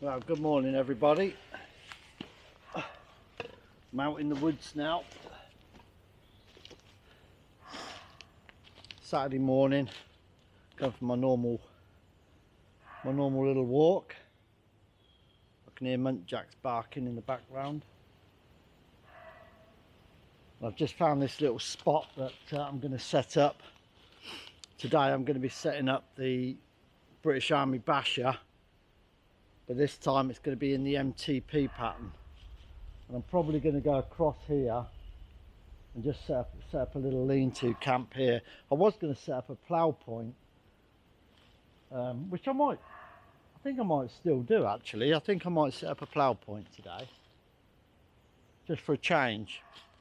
Well, good morning everybody. I'm out in the woods now. Saturday morning, going for my normal little walk. I can hear muntjacs barking in the background. I've just found this little spot that I'm going to set up. Today I'm going to be setting up the British Army Basha, but this time it's going to be in the MTP pattern. And I'm probably going to go across here and just set up a little lean-to camp here. I was going to set up a plough point, which I think I might still do actually. I think I might set up a plough point today, just for a change.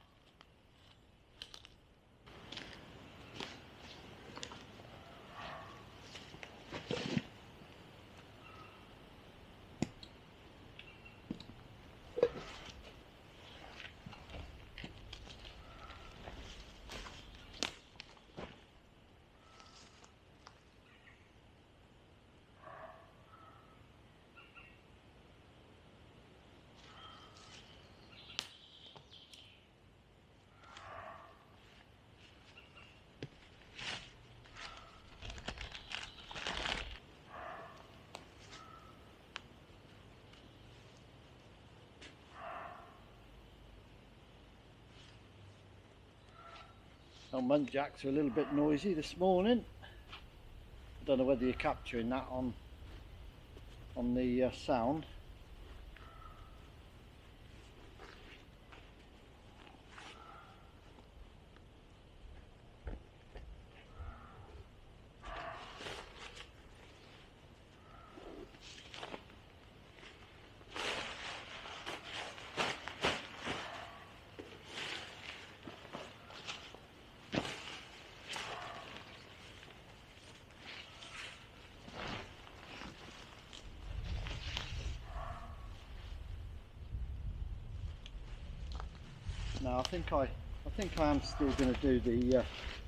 Our muntjacs are a little bit noisy this morning. I don't know whether you're capturing that on the sound. No, I think I am still going to do the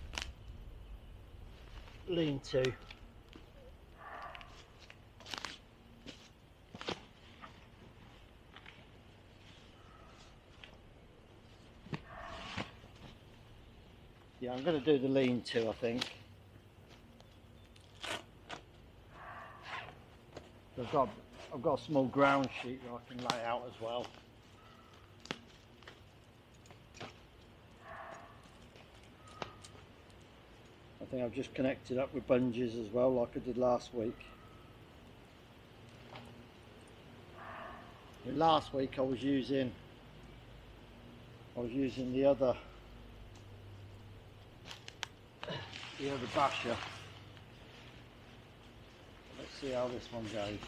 lean-to. Yeah, I'm going to do the lean-to, I think. I've got a small ground sheet that I can lay out as well. I think I've just connected up with bungees as well, like I did last week. Last week I was using the other Basha. Let's see how this one goes.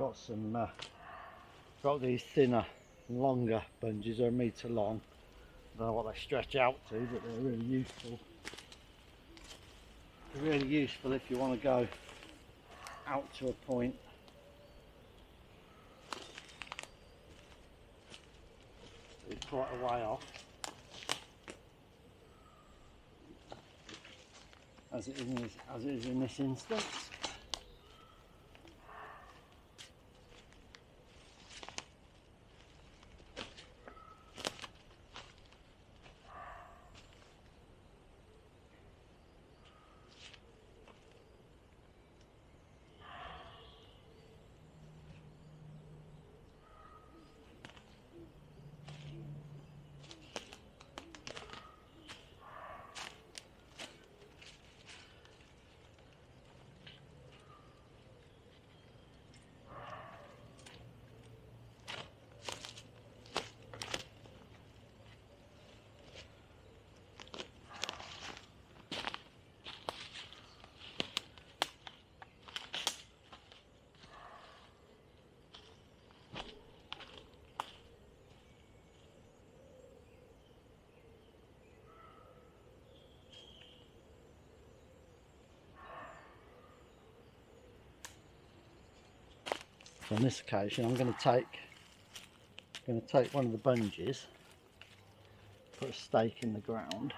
got these thinner and longer bungees. They're a metre long. I don't know what they stretch out to, but they're really useful. They're really useful if you want to go out to a point. It's quite a way off, as it is in this instance. On this occasion, I'm going to take one of the bungees, put a stake in the ground,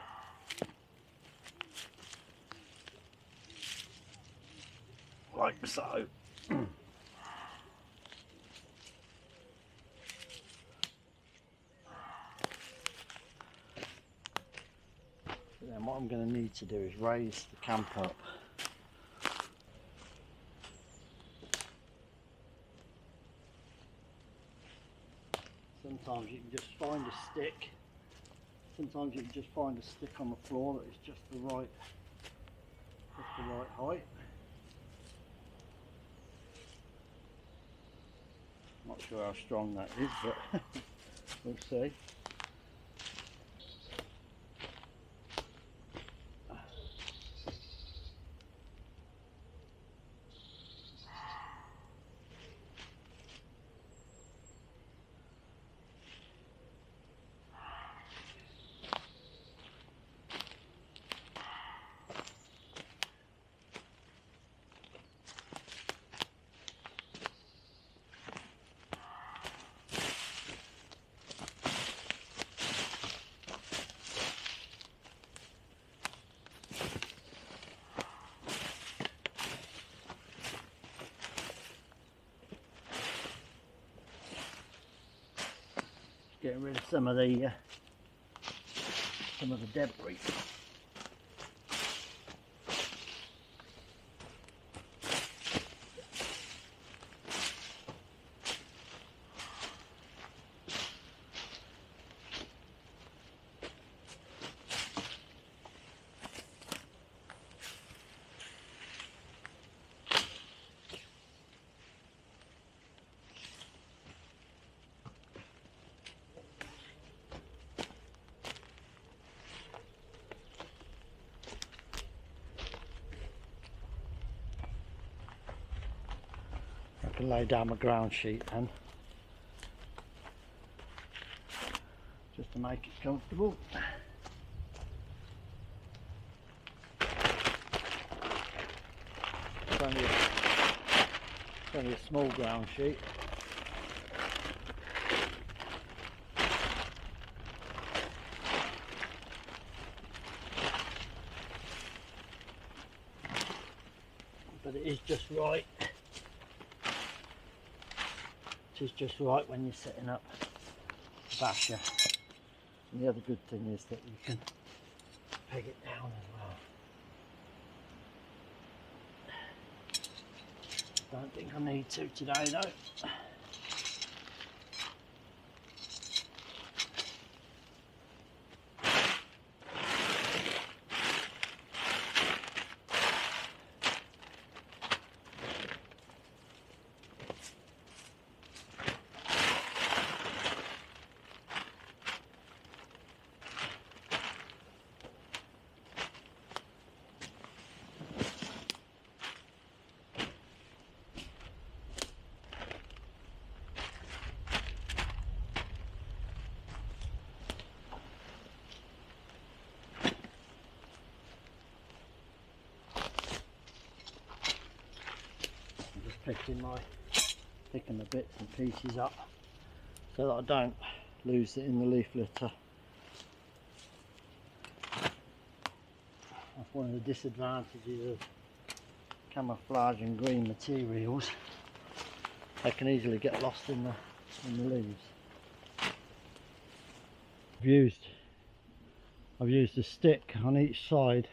like so. And then what I'm going to need to do is raise the camp up. Sometimes you can just find a stick. Sometimes you can just find a stick on the floor that is just the right height. Not sure how strong that is, but we'll see. Getting rid of some of the debris. I can lay down my ground sheet then, just to make it comfortable. It's only a small ground sheet. But it is just right. It is just right when you're setting up Basha. And the other good thing is that you can peg it down as well. Don't think I need to today though. picking the bits and pieces up so that I don't lose it in the leaf litter. That's one of the disadvantages of camouflage and green materials. They can easily get lost in the leaves. I've used a stick on each side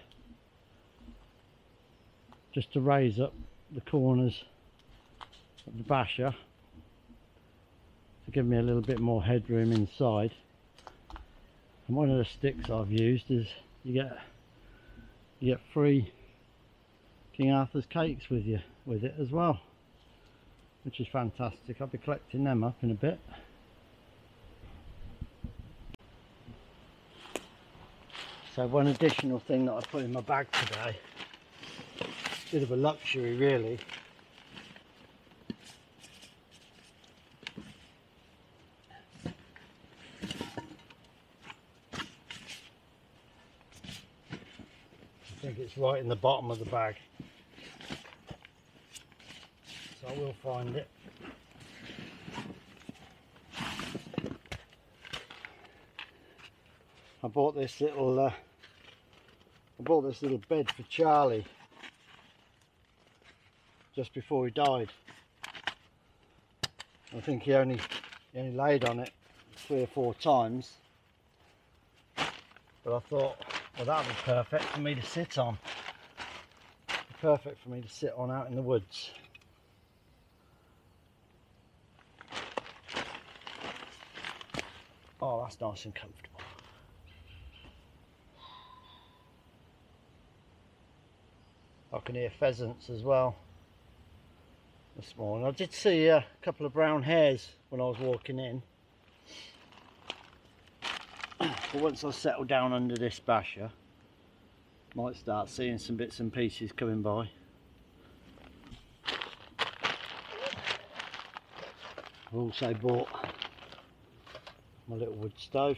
just to raise up the corners of the basher to give me a little bit more headroom inside. And one of the sticks I've used is you get free King Arthur's cakes with it as well, which is fantastic. I'll be collecting them up in a bit. So one additional thing that I put in my bag today, bit of a luxury really, I think it's right in the bottom of the bag, so I will find it. I bought this little bed for Charlie just before he died. I think he only laid on it 3 or 4 times, but I thought, well, that would be perfect for me to sit on. Perfect for me to sit on out in the woods. Oh, that's nice and comfortable. I can hear pheasants as well this morning. I did see a couple of brown hares when I was walking in. But once I settle down under this basher, might start seeing some bits and pieces coming by. I've also bought my little wood stove.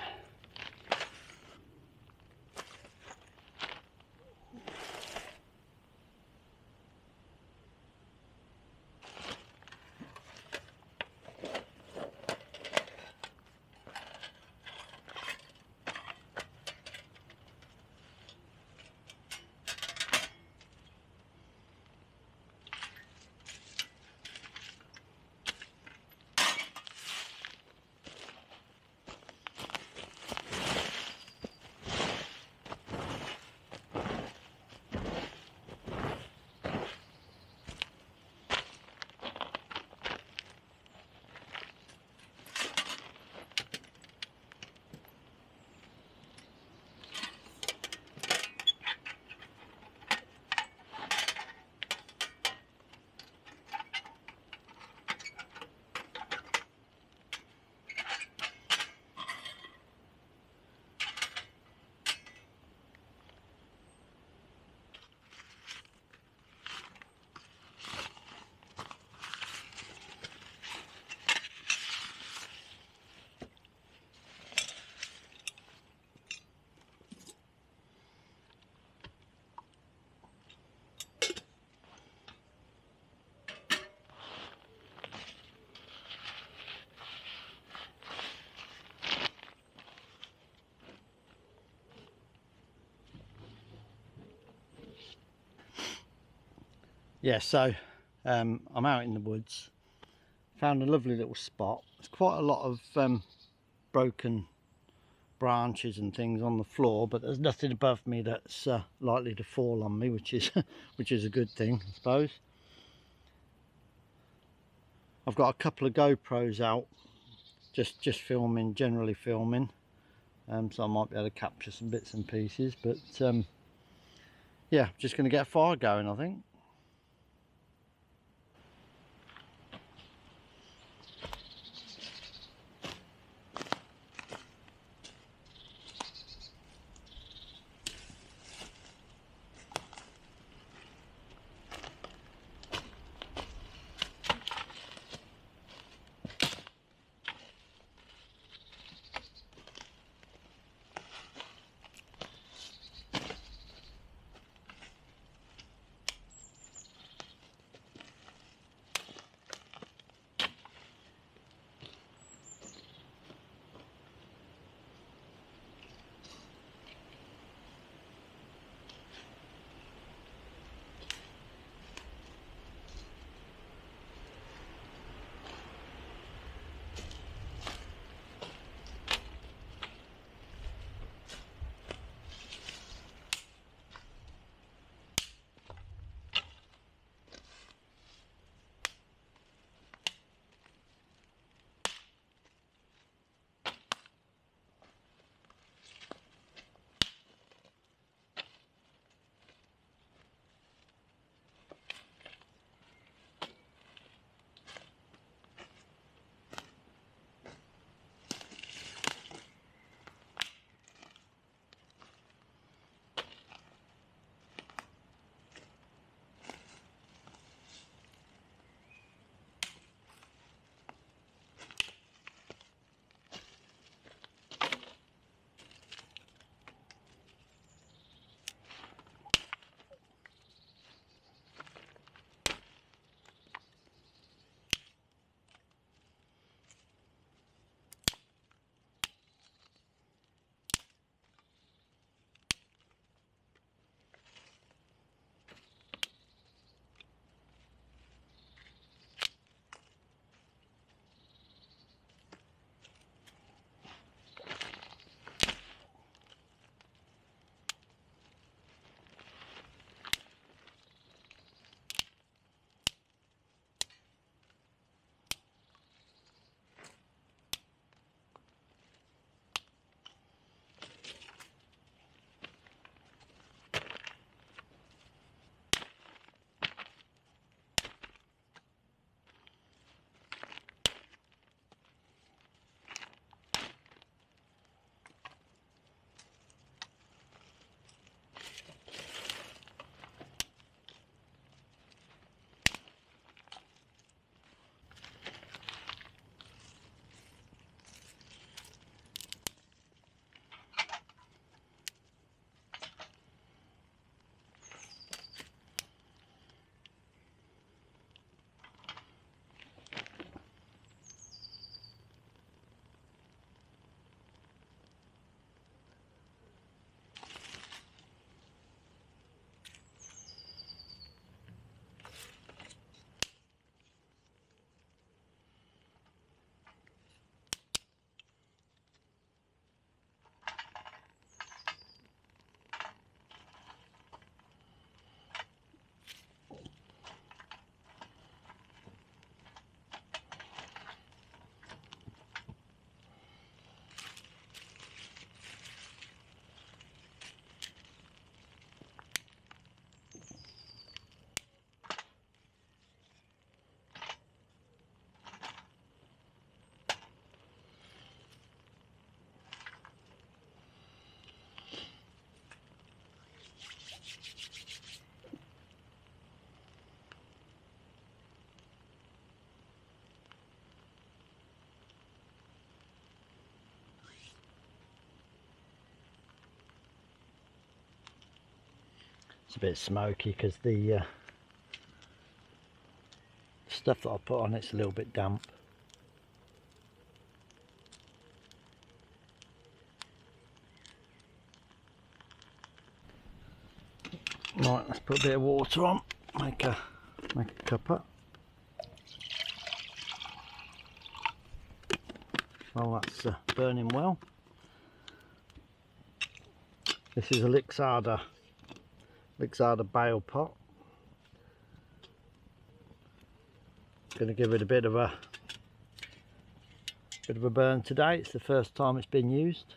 Yeah, so I'm out in the woods, found a lovely little spot. There's quite a lot of broken branches and things on the floor, but there's nothing above me that's likely to fall on me, which is a good thing, I suppose. I've got a couple of GoPros out, just filming, generally filming, so I might be able to capture some bits and pieces, but yeah, just going to get a fire going, I think. It's a bit smoky because the stuff that I put on it's a little bit damp. Right, let's put a bit of water on, make a cuppa. Well, that's burning well. This is a Lixada bale pot. Going to give it a bit of a burn today. It's the first time it's been used.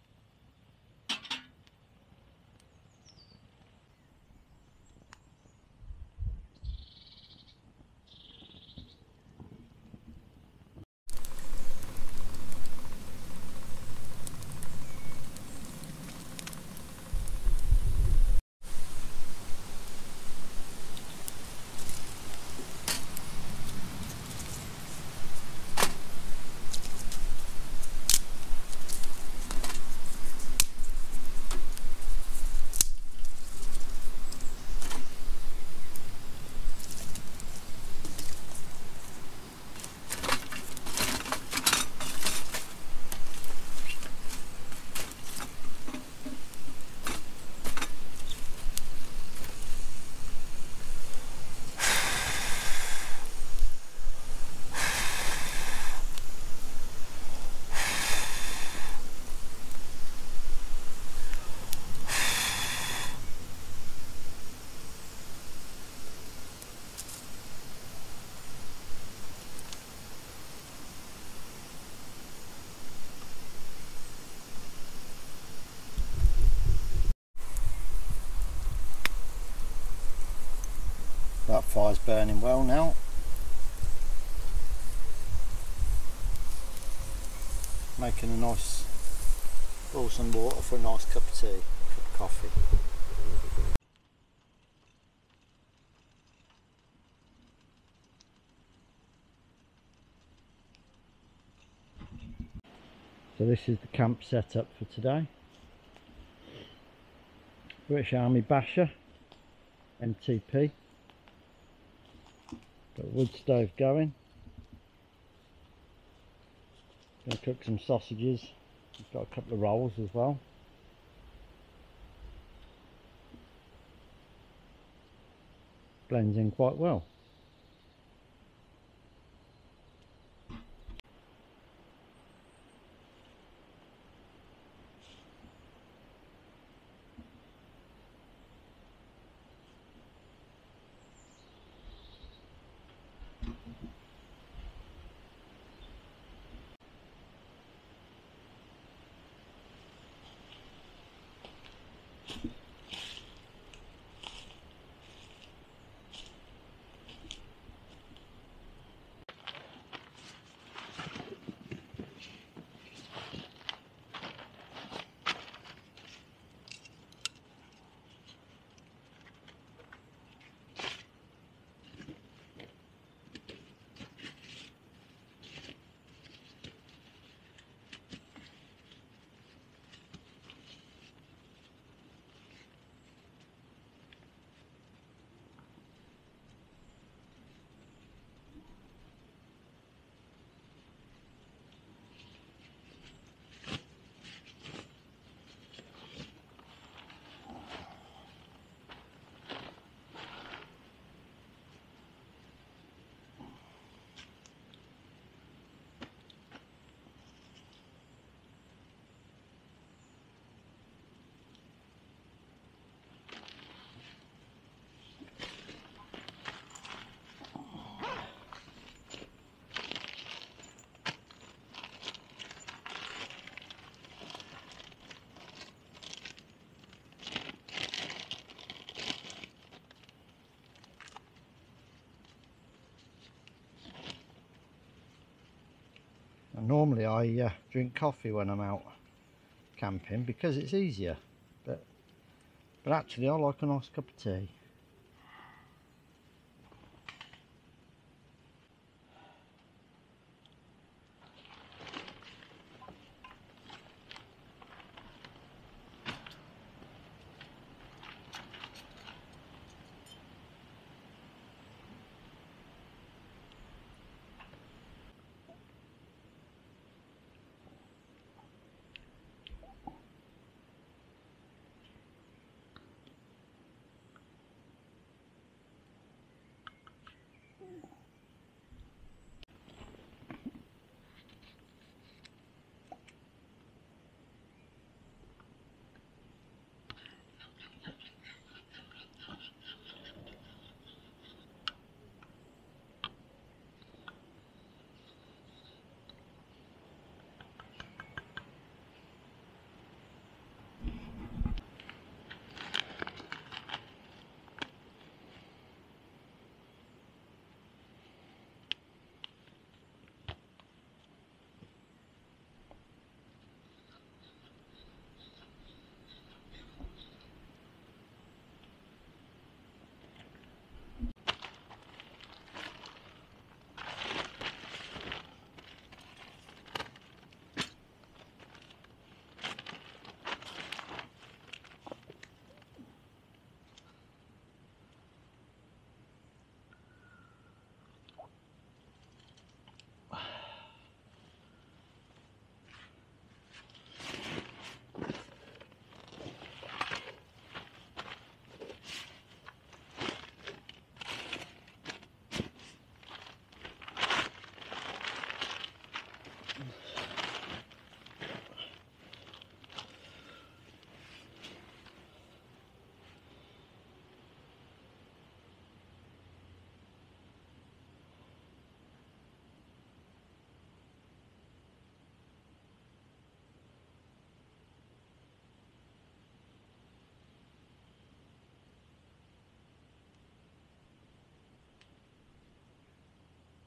That fire's burning well now. Making a nice, boil some water for a nice cup of tea, cup of coffee. So this is the camp setup for today. British Army Basha, MTP. Got a wood stove going. Going to cook some sausages. We've got a couple of rolls as well. Blends in quite well. And normally I drink coffee when I'm out camping because it's easier, but actually I like a nice cup of tea.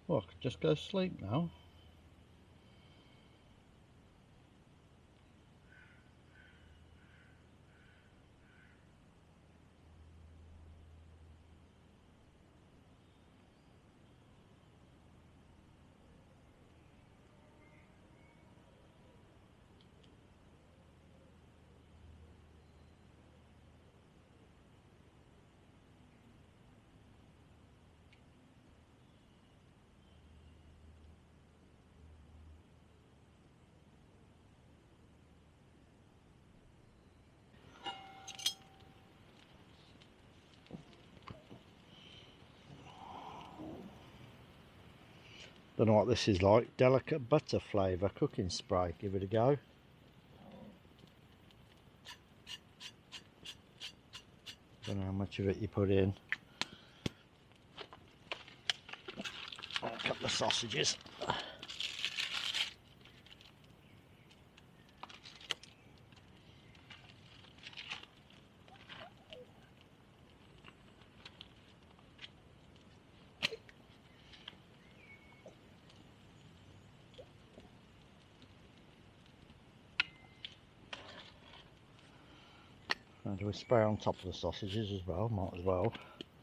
Well, I could just go to sleep now. Don't know what this is like. Delicate butter flavour cooking spray. Give it a go. Don't know how much of it you put in. A couple of sausages. And do we spray on top of the sausages as well? Might as well.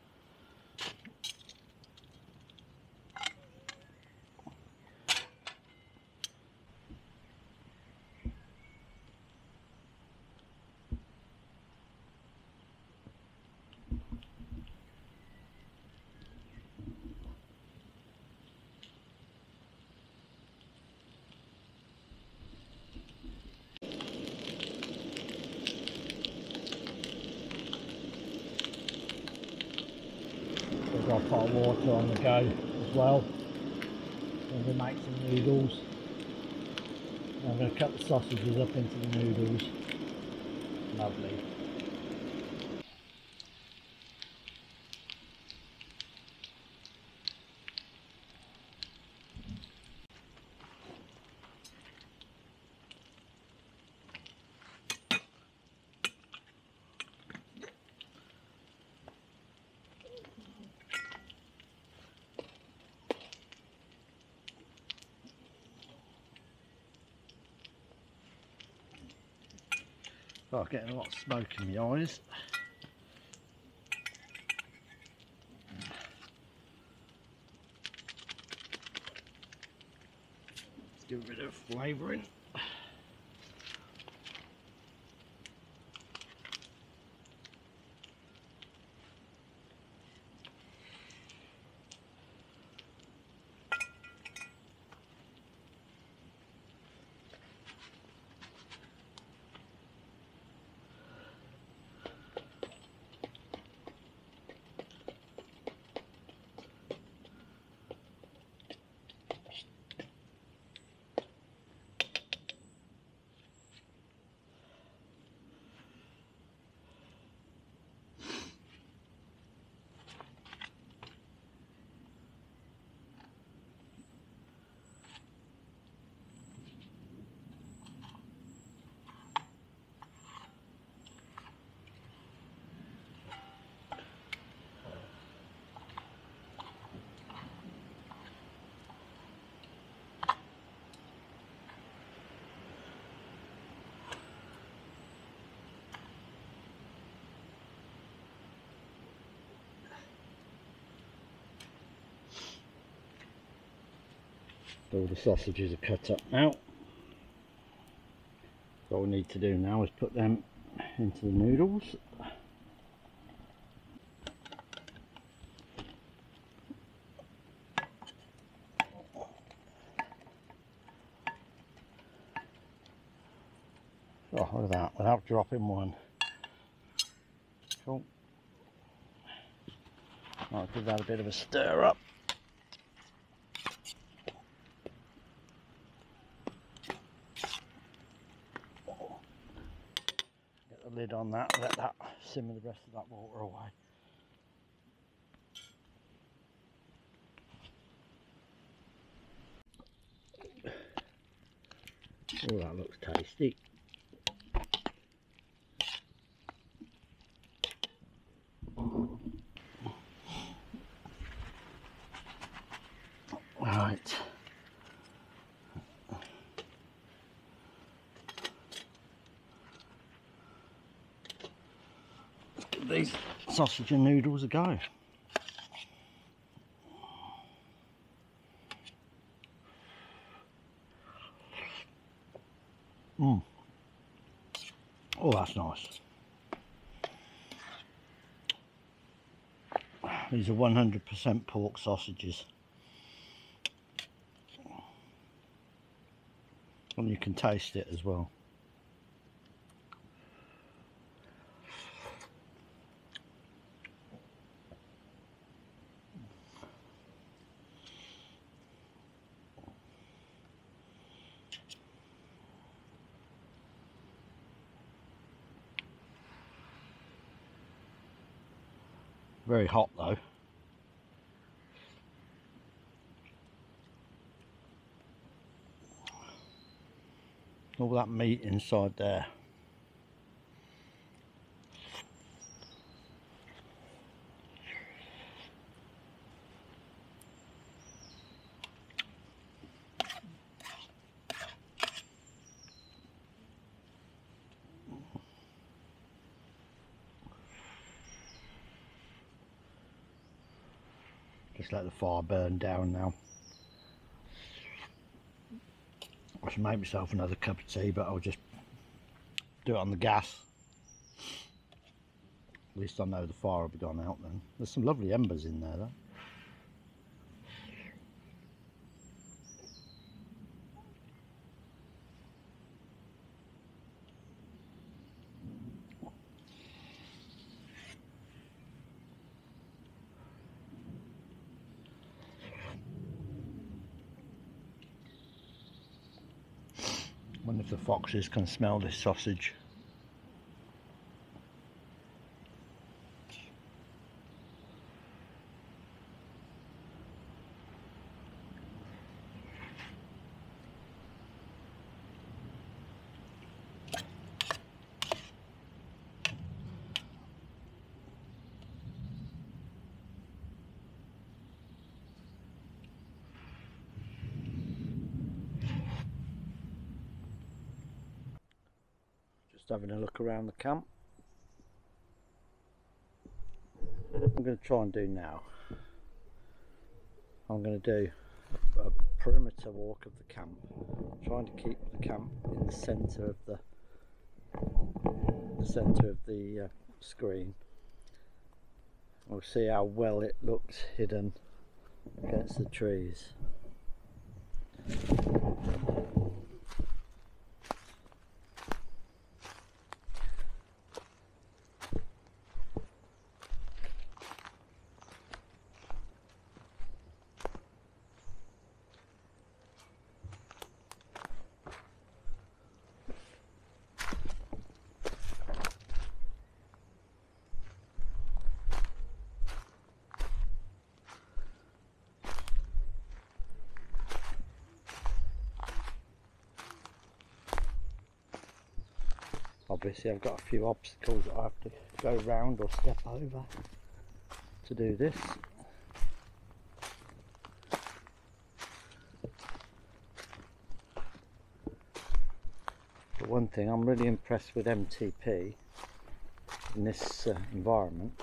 We've got hot water on the go as well. And we make some noodles. I'm going to cut the sausages up into the noodles. Lovely. Oh, getting a lot of smoke in my eyes. Let's do a bit of flavouring. All the sausages are cut up now. So all we need to do now is put them into the noodles. Oh, look at that, without dropping one. Cool. I'll give that a bit of a stir up. Get the lid on that, let that simmer the rest of that water away. Oh, that looks tasty. Right. Let's give these sausage and noodles a go. Oh, that's nice. These are 100% pork sausages. And you can taste it as well. Very hot though. All that meat inside there. Just let the fire burn down now. I should make myself another cup of tea, but I'll just do it on the gas. At least I know the fire will be gone out then. There's some lovely embers in there though. I wonder if the foxes can smell this sausage. Having a look around the camp. I'm going to try and do now. I'm going to do a perimeter walk of the camp, trying to keep the camp in the centre of the screen. We'll see how well it looks hidden against the trees. Obviously I've got a few obstacles that I have to go round or step over to do this. But one thing, I'm really impressed with MTP in this environment.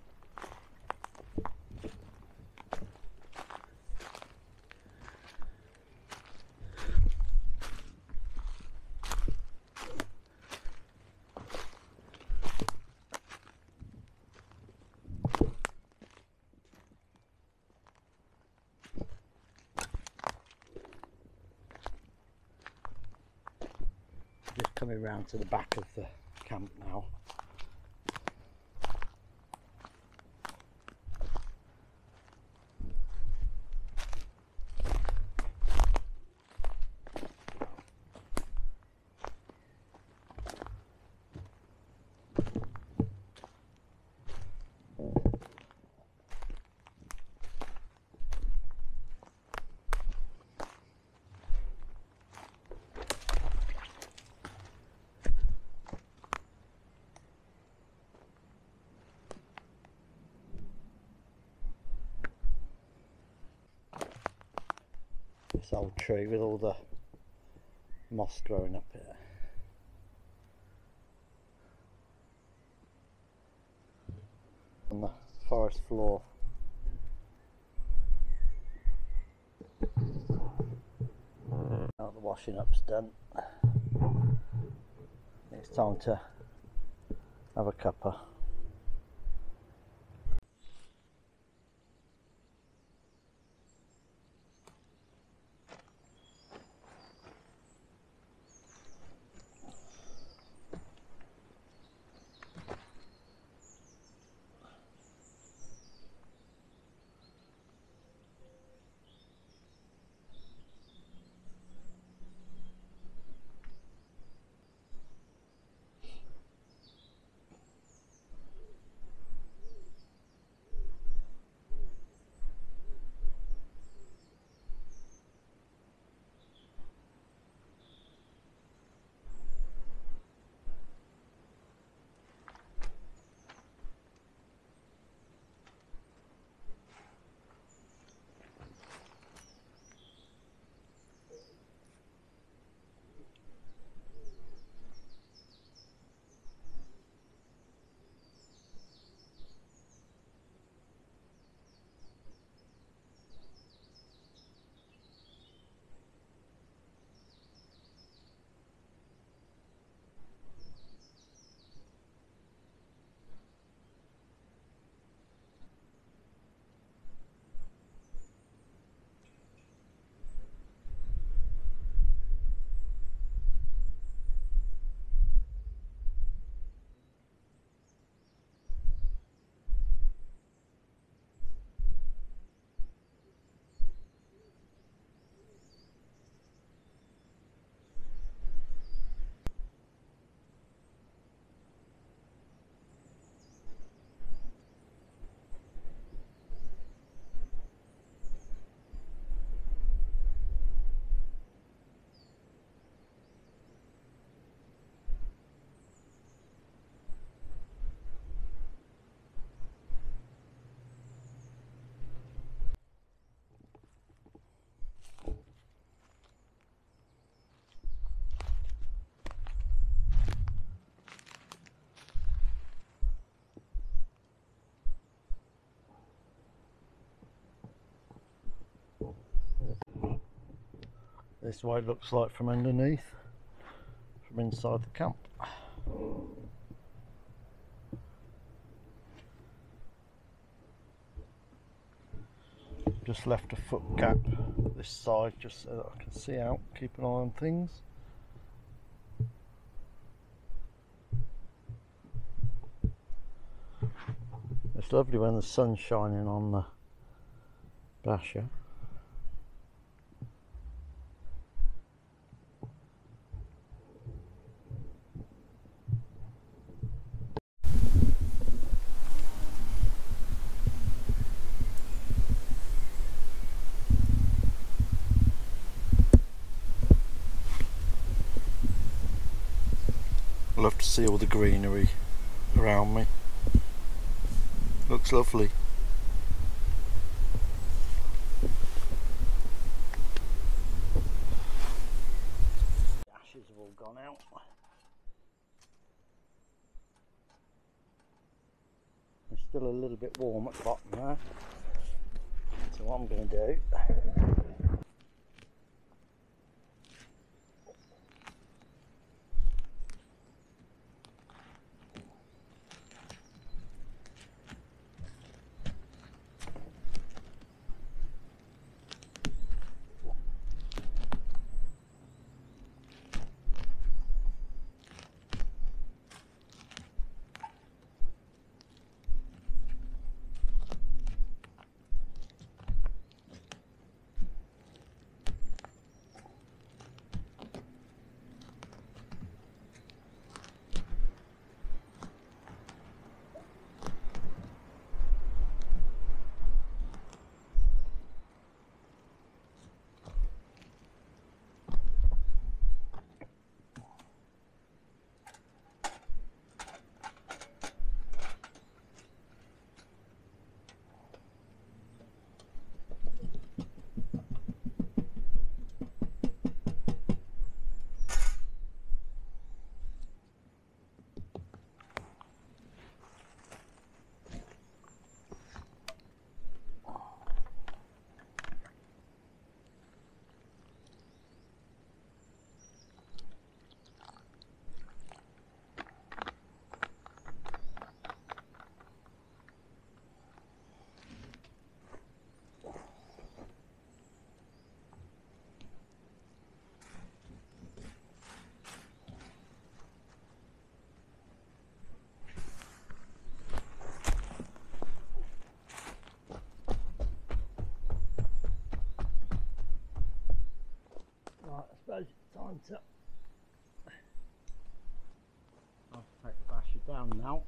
Just coming round to the back of the camp now. this old tree with all the moss growing up here. On the forest floor. Now the washing up's done, it's time to have a cuppa. This is what it looks like from underneath, from inside the camp. Just left a foot gap this side just so that I can see out, keep an eye on things. It's lovely when the sun's shining on the Basha. I love to see all the greenery around me. Looks lovely. The ashes have all gone out. It's still a little bit warm at the bottom there. So what I'm going to do, time to I'll take the Basha down now.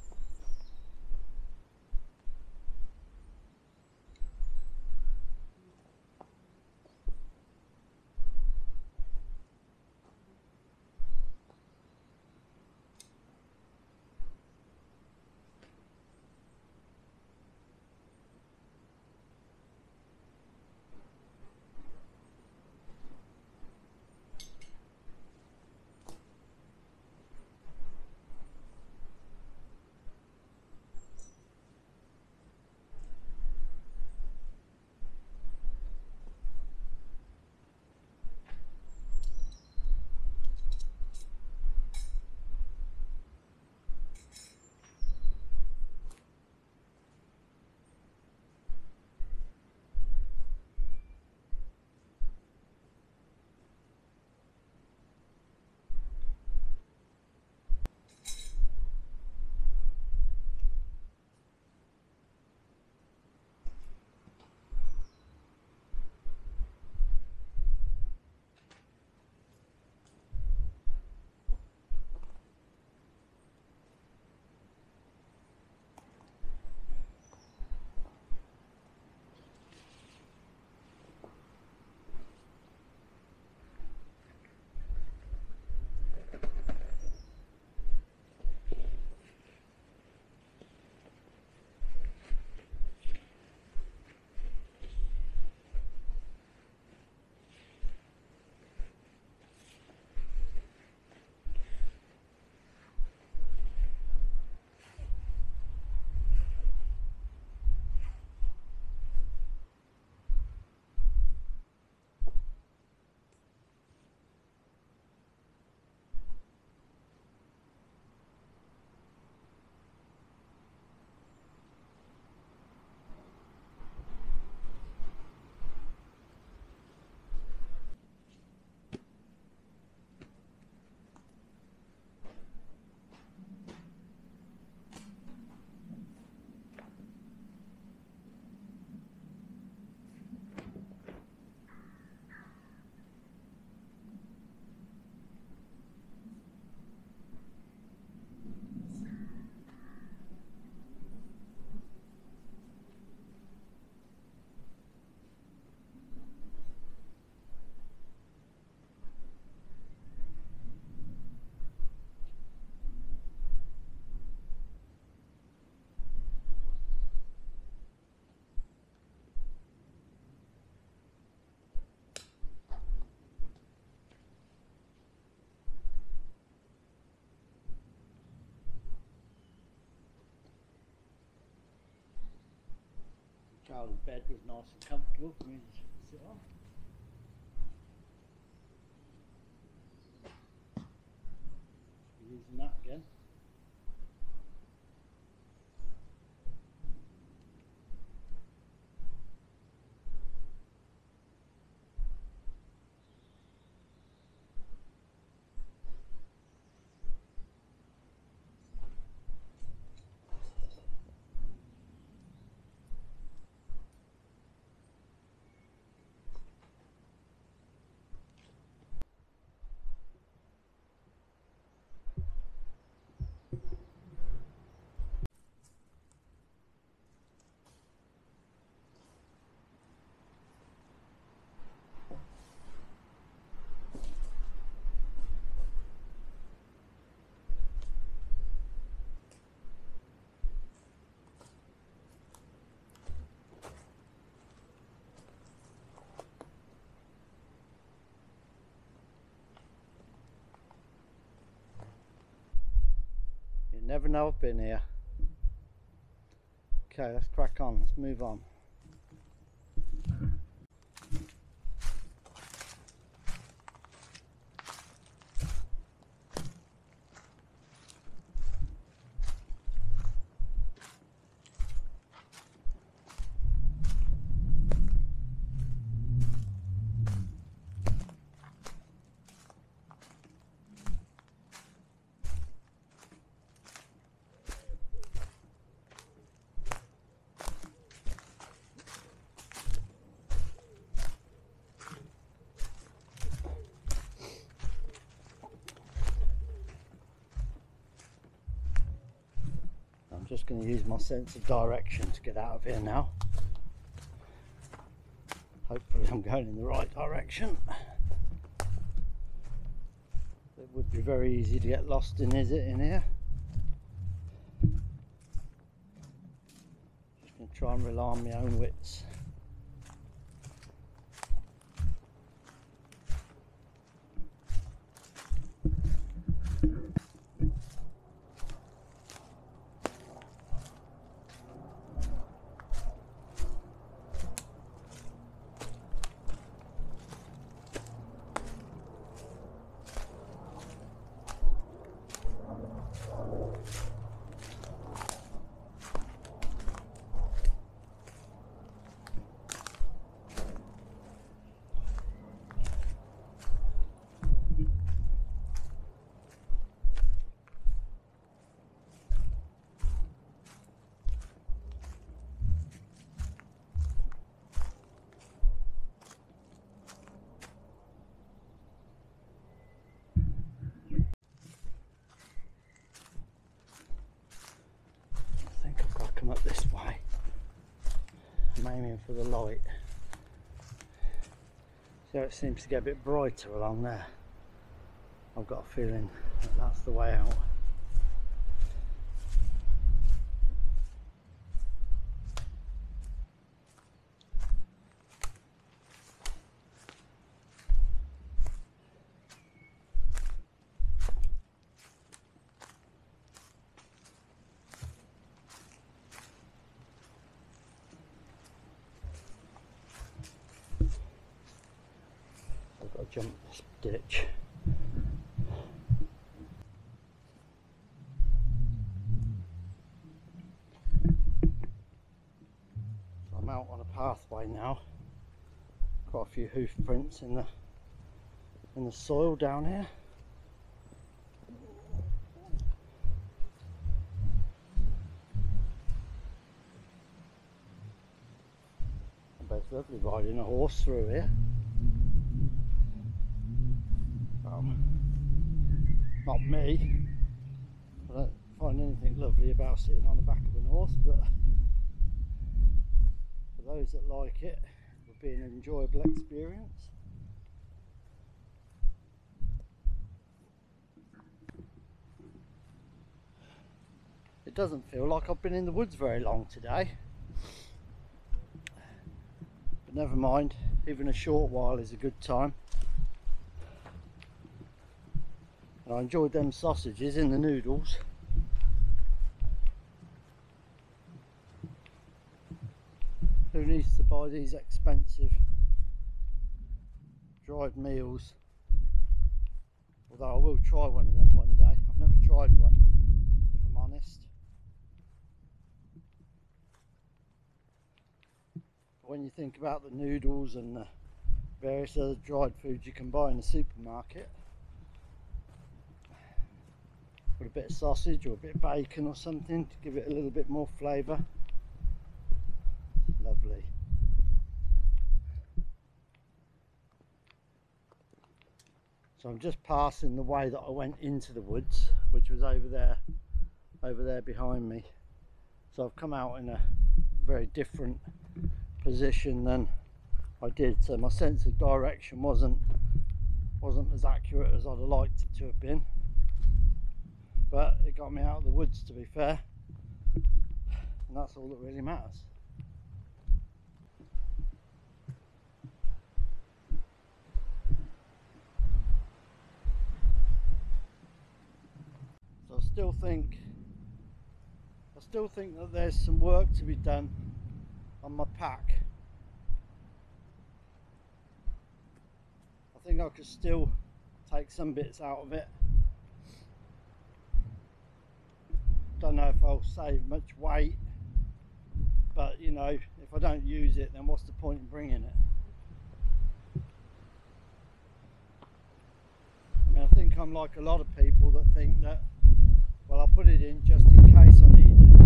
Charlie's bed was nice and comfortable for me to sit on. Using that again. Never know I've been here. Okay, let's crack on, let's move on. Just going to use my sense of direction to get out of here now. Hopefully I'm going in the right direction. It would be very easy to get lost in, is it, in here? Just going to try and rely on my own wits. Come up this way. I'm aiming for the light. So it seems to get a bit brighter along there. I've got a feeling that that's the way out. I've got to jump this ditch. So I'm out on a pathway now. Quite a few hoof prints in the soil down here. I bet it's lovely riding a horse through here. Not me. I don't find anything lovely about sitting on the back of a horse, but for those that like it, it would be an enjoyable experience. It doesn't feel like I've been in the woods very long today, but never mind, even a short while is a good time. And I enjoyed them sausages in the noodles. Who needs to buy these expensive dried meals? Although I will try one of them one day. I've never tried one, if I'm honest. But when you think about the noodles and the various other dried foods you can buy in the supermarket, with a bit of sausage or a bit of bacon or something to give it a little bit more flavour. Lovely. So I'm just passing the way that I went into the woods, which was over there behind me. So I've come out in a very different position than I did, so my sense of direction wasn't as accurate as I'd have liked it to have been. But it got me out of the woods, to be fair, and that's all that really matters. So I still think that there's some work to be done on my pack. I think I could still take some bits out of it. Don't know if I'll save much weight, but you know, if I don't use it, then what's the point in bringing it? I mean, I think I'm like a lot of people that think that, well, I'll put it in just in case I need it,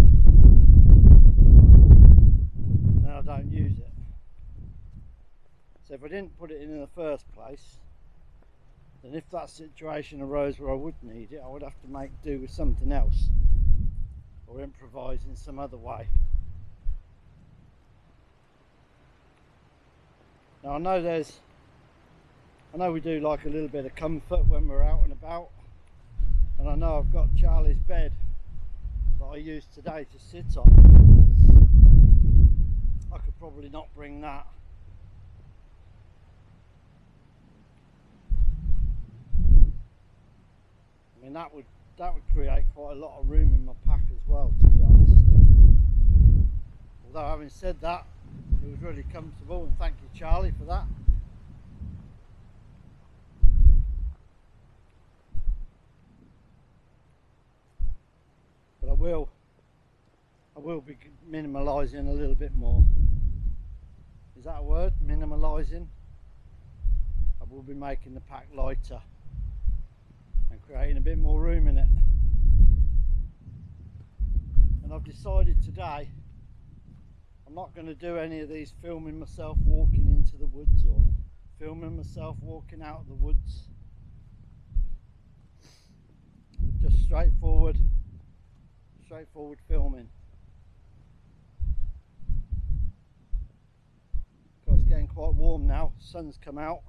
and then I don't use it. So if I didn't put it in the first place, then if that situation arose where I would need it, I would have to make do with something else. or improvise in some other way. Now I know we do like a little bit of comfort when we're out and about, and I know I've got Charlie's bed that I used today to sit on. I could probably not bring that. I mean that would create quite a lot of room in my pack as well, to be honest. Although having said that, it was really comfortable, and thank you Charlie for that. But I will be minimalising a little bit more. Is that a word? Minimalising? I will be making the pack lighter and creating a bit more room in it. And I've decided today I'm not going to do any of these filming myself walking into the woods or filming myself walking out of the woods. Just straightforward filming. It's getting quite warm now, sun's come out.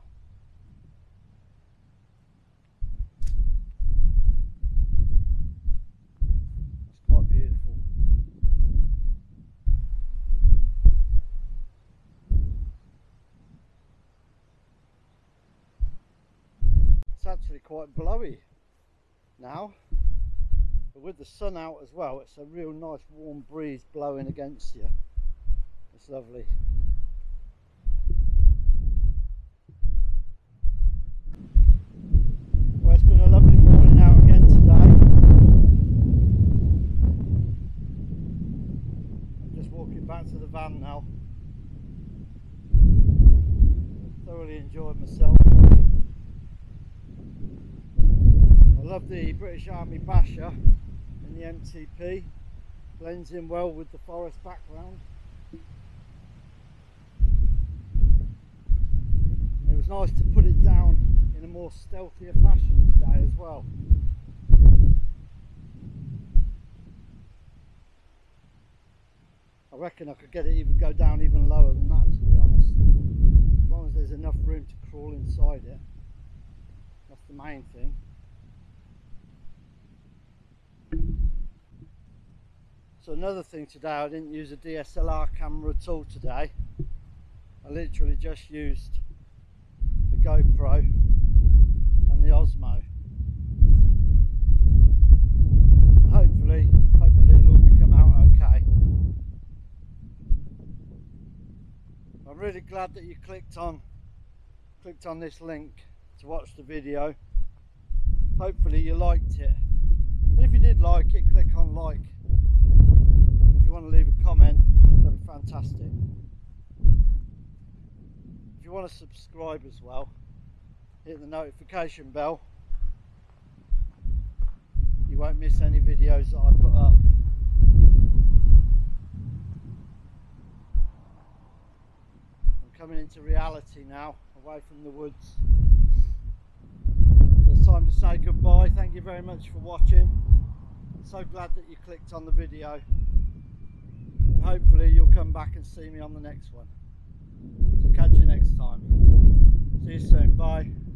It's quite beautiful. It's actually quite blowy now, but with the sun out as well, it's a real nice warm breeze blowing against you. It's lovely. Well, it's been a lovely morning out again today. I'm just walking back to the van now. Thoroughly enjoyed myself. I love the British Army Basha in the MTP. Blends in well with the forest background. It was nice to put it down in a more stealthier fashion today as well. I reckon I could get it go down even lower than that, to be honest. As long as there's enough room to crawl inside it. That's the main thing. So another thing today, I didn't use a DSLR camera at all today. I literally just used the GoPro and the Osmo. Hopefully it'll all come out okay. I'm really glad that you clicked on this link to watch the video. Hopefully you liked it. And if you did like it, click on like. If you want to leave a comment, that'd be fantastic. If you want to subscribe as well, hit the notification bell. You won't miss any videos that I put up. I'm coming into reality now, away from the woods. It's time to say goodbye. Thank you very much for watching. I'm so glad that you clicked on the video. Hopefully you'll come back and see me on the next one. So catch you next time. See you soon. Bye.